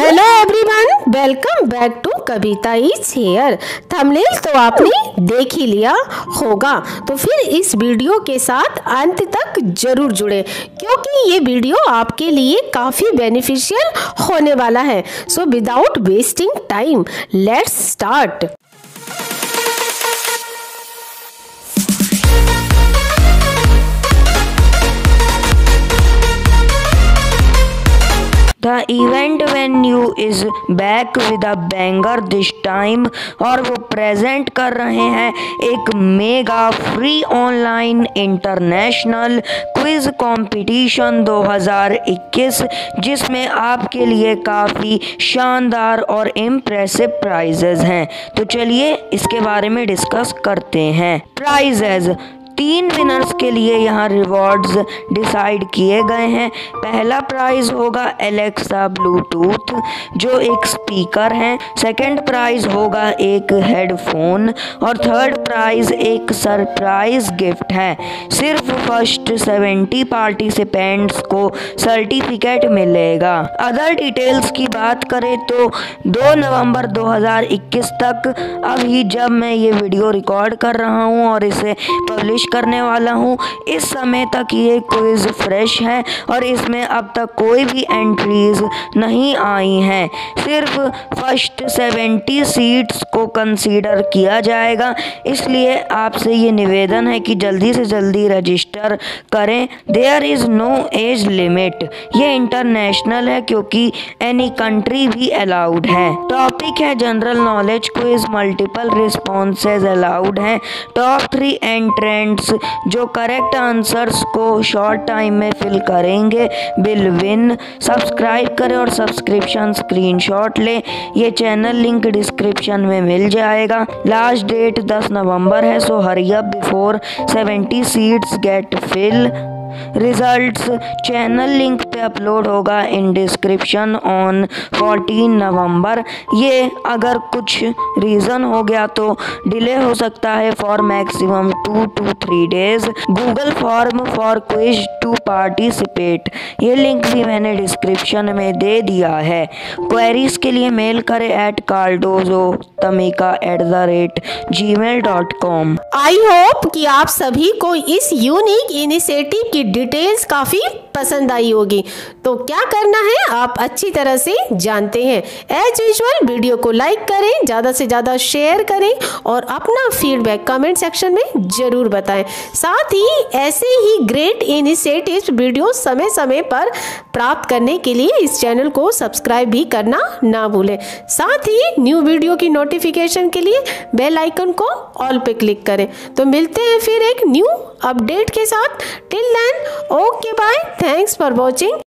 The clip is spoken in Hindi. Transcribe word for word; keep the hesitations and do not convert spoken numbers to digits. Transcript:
Hello everyone, welcome back to Kavita is here. Thumbnail तो आपने देख ही लिया होगा, तो फिर इस वीडियो के साथ अंत तक जरूर जुड़े क्योंकि ये वीडियो आपके लिए काफ़ी बेनिफिशियल होने वाला है। So without wasting time let's start. The event venue is back with a banger this time और वो प्रेजेंट कर रहे हैं एक mega free online international quiz competition दो हज़ार इक्कीस, जिसमें आपके लिए काफ़ी शानदार और इम्प्रेसिव प्राइजेज हैं। तो चलिए इसके बारे में डिस्कस करते हैं। प्राइजेज तीन विनर्स के लिए यहाँ रिवॉर्ड्स डिसाइड किए गए हैं। पहला प्राइज होगा एलेक्सा ब्लूटूथ जो एक स्पीकर है, सेकंड प्राइज होगा एक हेडफोन और थर्ड प्राइज एक सरप्राइज गिफ्ट है। सिर्फ फर्स्ट सेवेंटी पार्टिसिपेंट्स को सर्टिफिकेट मिलेगा। अदर डिटेल्स की बात करें तो दो नवंबर दो हज़ार इक्कीस तक, अभी जब मैं ये वीडियो रिकॉर्ड कर रहा हूँ और इसे पब्लिश करने वाला हूँ, इस समय तक ये क्विज फ्रेश है और इसमें अब तक कोई भी एंट्रीज नहीं आई हैं। सिर्फ फर्स्ट सेवेंटी सीट्स को कंसीडर किया जाएगा, इसलिए आपसे ये निवेदन है कि जल्दी से जल्दी रजिस्टर करें। There is no age limit. ये इंटरनेशनल है क्योंकि एनी कंट्री भी अलाउड है। टॉपिक है general knowledge quiz, multiple responses allowed हैं। टॉप थ्री एंट्रेंट जो करेक्ट आंसर्स को शॉर्ट टाइम में फिल करेंगे विल विन। सब्सक्राइब करें और सब्सक्रिप्शन स्क्रीनशॉट लें। ये चैनल लिंक डिस्क्रिप्शन में मिल जाएगा। लास्ट डेट दस नवंबर है, so hurry up before seventy seats get fill. Results channel link पे अपलोड होगा in description on fourteen November. ये अगर कुछ रीज़न हो गया तो डिले हो सकता है for maximum two two three days. Google form for quiz to participate, ये लिंक भी मैंने डिस्क्रिप्शन में दे दिया है। क्वेरीज के लिए मेल करें at Cardozo Tamika at the rate Gmail dot com. I hope कि आप सभी को इस यूनिक इनिशिएटिव की डिटेल्स काफ़ी पसंद आई होगी। तो क्या करना है आप अच्छी तरह से जानते हैं। एज यूजुअल वीडियो को लाइक करें, ज़्यादा से ज़्यादा शेयर करें और अपना फीडबैक कमेंट सेक्शन में ज़रूर बताएं। साथ ही ऐसे ही ग्रेट इनिशिएटिव्स वीडियो समय समय पर प्राप्त करने के लिए इस चैनल को सब्सक्राइब भी करना ना भूलें। साथ ही न्यू वीडियो की नोटिफिकेशन के लिए बेल आइकन को ऑल पे क्लिक करें। तो मिलते हैं फिर एक न्यू अपडेट के साथ। Till then okay bye, thanks for watching.